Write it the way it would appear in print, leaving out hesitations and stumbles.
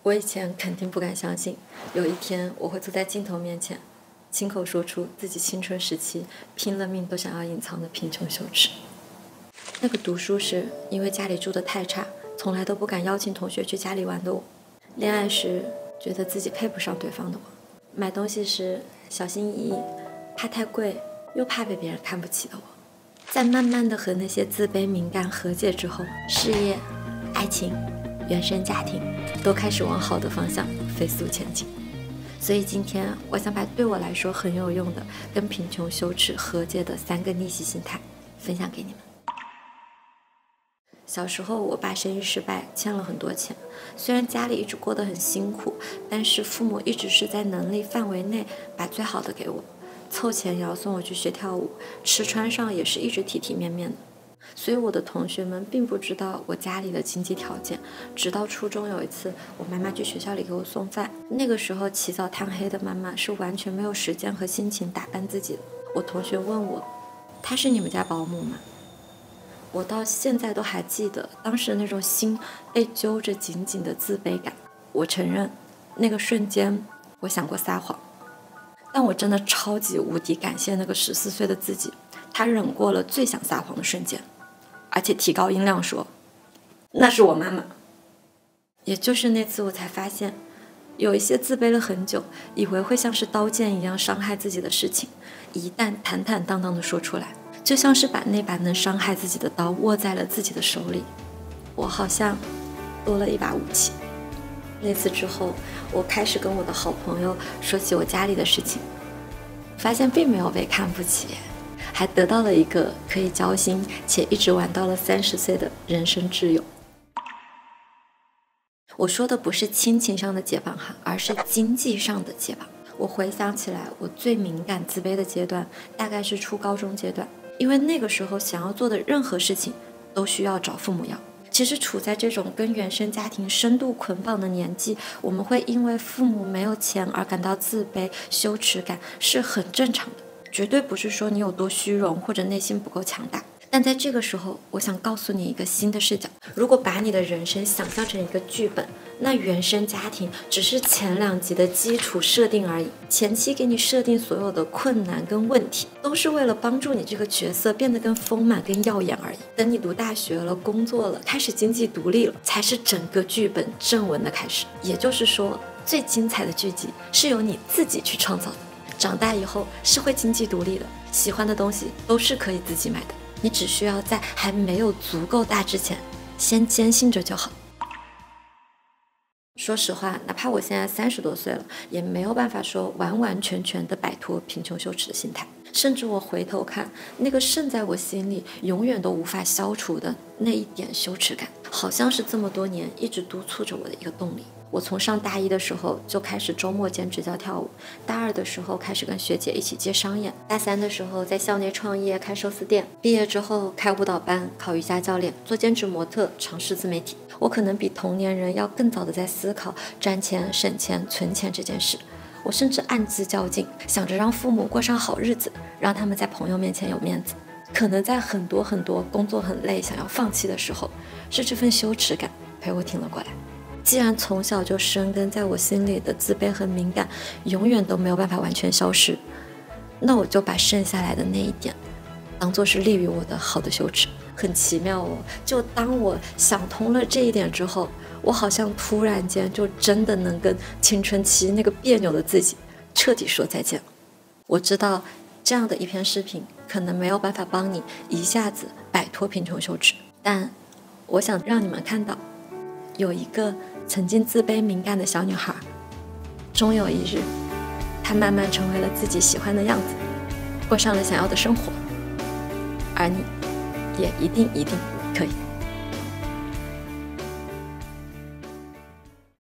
我以前肯定不敢相信，有一天我会坐在镜头面前，亲口说出自己青春时期拼了命都想要隐藏的贫穷羞耻。那个读书时因为家里住得太差，从来都不敢邀请同学去家里玩的我，恋爱时觉得自己配不上对方的我，买东西时小心翼翼，怕太贵又怕被别人看不起的我，在慢慢的和那些自卑敏感和解之后，事业、爱情、原生家庭都开始往好的方向飞速前进。所以今天我想把对我来说很有用的跟贫穷羞耻和解的3个逆袭心态分享给你们。小时候我爸生意失败，欠了很多钱，虽然家里一直过得很辛苦，但是父母一直是在能力范围内把最好的给我，凑钱也要送我去学跳舞，吃穿上也是一直体体面面的。所以我的同学们并不知道我家里的经济条件，直到初中有一次我妈妈去学校里给我送饭，那个时候起早贪黑的妈妈是完全没有时间和心情打扮自己的。我同学问我，她是你们家保姆吗？我到现在都还记得当时那种心被揪着紧紧的自卑感。我承认那个瞬间我想过撒谎，但我真的超级无敌感谢那个14岁的自己，他忍过了最想撒谎的瞬间，而且提高音量说，那是我妈妈。也就是那次我才发现，有一些自卑了很久，以为会像是刀剑一样伤害自己的事情，一旦坦坦荡荡地说出来，就像是把那把能伤害自己的刀握在了自己的手里，我好像多了一把武器。那次之后，我开始跟我的好朋友说起我家里的事情，发现并没有被看不起，还得到了一个可以交心且一直玩到了30岁的人生挚友。我说的不是亲情上的解绑哈，而是经济上的解绑。我回想起来，我最敏感自卑的阶段大概是初高中阶段，因为那个时候想要做的任何事情都需要找父母要。其实处在这种跟原生家庭深度捆绑的年纪，我们会因为父母没有钱而感到自卑、羞耻感是很正常的，绝对不是说你有多虚荣或者内心不够强大。但在这个时候，我想告诉你一个新的视角，如果把你的人生想象成一个剧本，那原生家庭只是前2集的基础设定而已，前期给你设定所有的困难跟问题，都是为了帮助你这个角色变得更丰满更耀眼而已。等你读大学了，工作了，开始经济独立了，才是整个剧本正文的开始。也就是说，最精彩的剧集是由你自己去创造的。长大以后是会经济独立的，喜欢的东西都是可以自己买的，你只需要在还没有足够大之前先坚信着就好。说实话，哪怕我现在30多岁了，也没有办法说完完全全的摆脱贫穷羞耻的心态。甚至我回头看那个渗在我心里永远都无法消除的那一点羞耻感，好像是这么多年一直督促着我的一个动力。我从上大1的时候就开始周末兼职教跳舞，大2的时候开始跟学姐一起接商演，大3的时候在校内创业开寿司店，毕业之后开舞蹈班，考瑜伽教练，做兼职模特，尝试自媒体。我可能比同年人要更早的在思考赚钱、省钱、存钱这件事。我甚至暗自较劲，想着让父母过上好日子，让他们在朋友面前有面子。可能在很多工作很累想要放弃的时候，是这份羞耻感陪我挺了过来。既然从小就生根在我心里的自卑和敏感永远都没有办法完全消失，那我就把剩下来的那一点当作是利于我的好的羞耻。很奇妙哦，就当我想通了这一点之后，我好像突然间就真的能跟青春期那个别扭的自己彻底说再见了。我知道这样的一篇视频可能没有办法帮你一下子摆脱贫穷羞耻，但我想让你们看到，有一个曾经自卑敏感的小女孩，终有一日她慢慢成为了自己喜欢的样子，过上了想要的生活，而你也一定可以。